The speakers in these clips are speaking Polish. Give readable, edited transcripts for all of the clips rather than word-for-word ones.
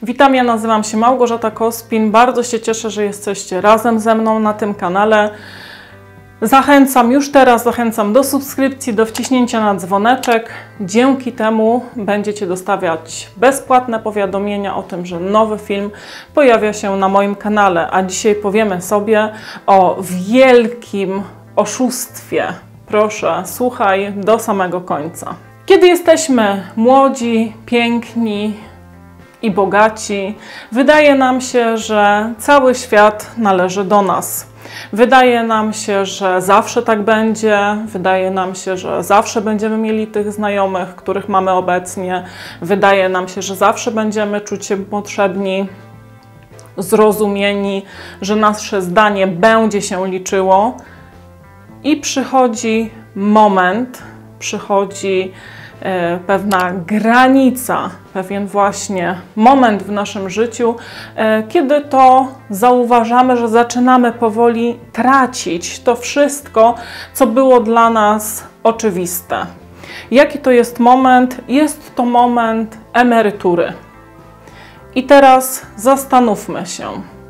Witam, ja nazywam się Małgorzata Kospin. Bardzo się cieszę, że jesteście razem ze mną na tym kanale. Już teraz zachęcam do subskrypcji, do wciśnięcia na dzwoneczek. Dzięki temu będziecie dostawiać bezpłatne powiadomienia o tym, że nowy film pojawia się na moim kanale. A dzisiaj powiemy sobie o wielkim oszustwie. Proszę, słuchaj do samego końca. Kiedy jesteśmy młodzi, piękni i bogaci, wydaje nam się, że cały świat należy do nas. Wydaje nam się, że zawsze tak będzie, wydaje nam się, że zawsze będziemy mieli tych znajomych, których mamy obecnie, wydaje nam się, że zawsze będziemy czuć się potrzebni, zrozumieni, że nasze zdanie będzie się liczyło i przychodzi moment, przychodzi pewna granica, pewien właśnie moment w naszym życiu, kiedy to zauważamy, że zaczynamy powoli tracić to wszystko, co było dla nas oczywiste. Jaki to jest moment? Jest to moment emerytury. I teraz zastanówmy się,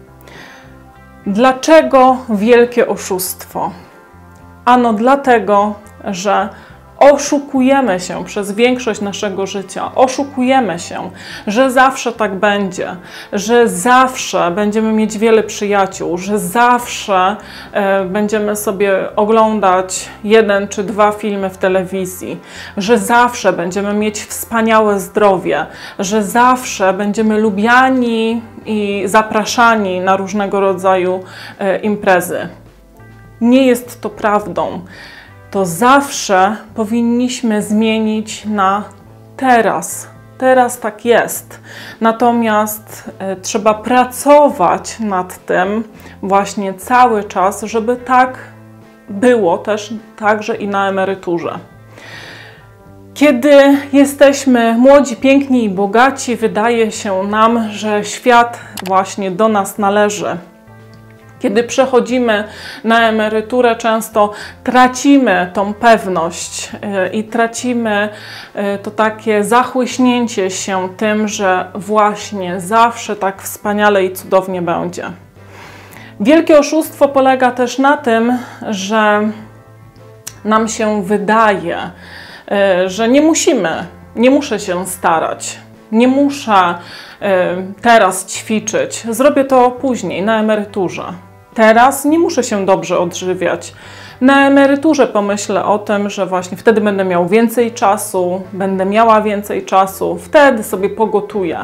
dlaczego wielkie oszustwo? Ano dlatego, że oszukujemy się przez większość naszego życia, oszukujemy się, że zawsze tak będzie, że zawsze będziemy mieć wiele przyjaciół, że zawsze będziemy sobie oglądać 1 czy 2 filmy w telewizji, że zawsze będziemy mieć wspaniałe zdrowie, że zawsze będziemy lubiani i zapraszani na różnego rodzaju imprezy. Nie jest to prawdą. To zawsze powinniśmy zmienić na teraz. Teraz tak jest. Natomiast trzeba pracować nad tym właśnie cały czas, żeby tak było też także i na emeryturze. Kiedy jesteśmy młodzi, piękni i bogaci, wydaje się nam, że świat właśnie do nas należy. Kiedy przechodzimy na emeryturę, często tracimy tą pewność i tracimy to takie zachłyśnięcie się tym, że właśnie zawsze tak wspaniale i cudownie będzie. Wielkie oszustwo polega też na tym, że nam się wydaje, że nie muszę się starać, nie muszę teraz ćwiczyć, zrobię to później, na emeryturze. Teraz nie muszę się dobrze odżywiać. Na emeryturze pomyślę o tym, że właśnie wtedy będę miał więcej czasu, będę miała więcej czasu, wtedy sobie pogotuję.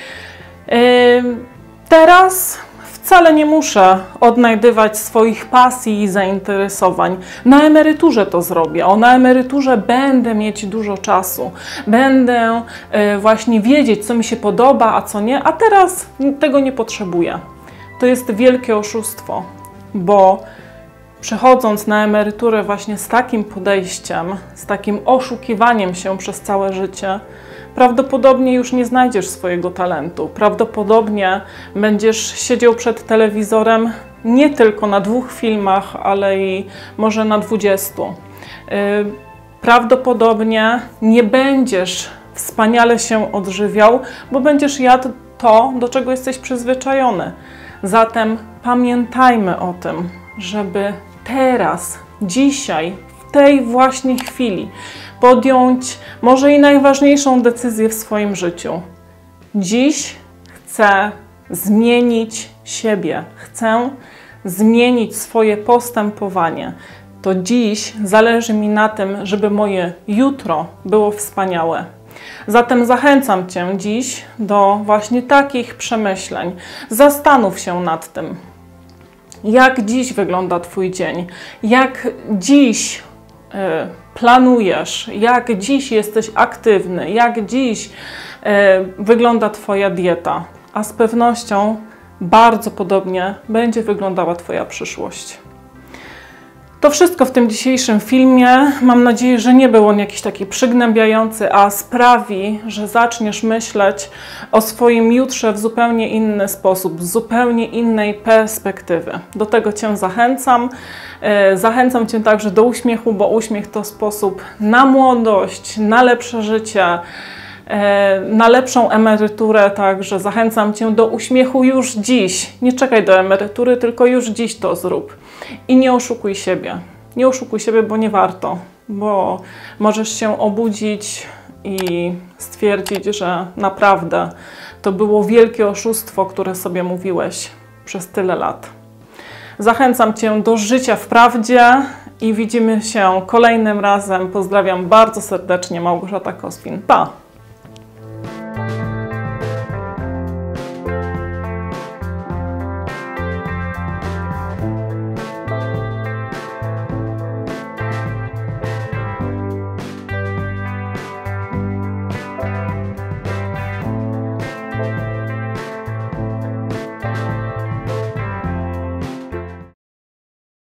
Teraz wcale nie muszę odnajdywać swoich pasji i zainteresowań. Na emeryturze to zrobię. Na emeryturze będę mieć dużo czasu. Będę właśnie wiedzieć, co mi się podoba, a co nie, a teraz tego nie potrzebuję. To jest wielkie oszustwo, bo przechodząc na emeryturę właśnie z takim podejściem, z takim oszukiwaniem się przez całe życie, prawdopodobnie już nie znajdziesz swojego talentu. Prawdopodobnie będziesz siedział przed telewizorem nie tylko na 2 filmach, ale i może na 20. Prawdopodobnie nie będziesz wspaniale się odżywiał, bo będziesz jadł to, do czego jesteś przyzwyczajony. Zatem pamiętajmy o tym, żeby teraz, dzisiaj, w tej właśnie chwili podjąć może i najważniejszą decyzję w swoim życiu. Dziś chcę zmienić siebie, chcę zmienić swoje postępowanie. To dziś zależy mi na tym, żeby moje jutro było wspaniałe. Zatem zachęcam Cię dziś do właśnie takich przemyśleń. Zastanów się nad tym, jak dziś wygląda Twój dzień, jak dziś planujesz, jak dziś jesteś aktywny, jak dziś wygląda Twoja dieta, a z pewnością bardzo podobnie będzie wyglądała Twoja przyszłość. To wszystko w tym dzisiejszym filmie. Mam nadzieję, że nie był on jakiś taki przygnębiający, a sprawi, że zaczniesz myśleć o swoim jutrze w zupełnie inny sposób, z zupełnie innej perspektywy. Do tego Cię zachęcam. Zachęcam Cię także do uśmiechu, bo uśmiech to sposób na młodość, na lepsze życie, na lepszą emeryturę, także zachęcam Cię do uśmiechu już dziś. Nie czekaj do emerytury, tylko już dziś to zrób. I nie oszukuj siebie. Nie oszukuj siebie, bo nie warto, bo możesz się obudzić i stwierdzić, że naprawdę to było wielkie oszustwo, które sobie mówiłeś przez tyle lat. Zachęcam Cię do życia w prawdzie i widzimy się kolejnym razem. Pozdrawiam bardzo serdecznie, Małgorzata Kospin. Pa!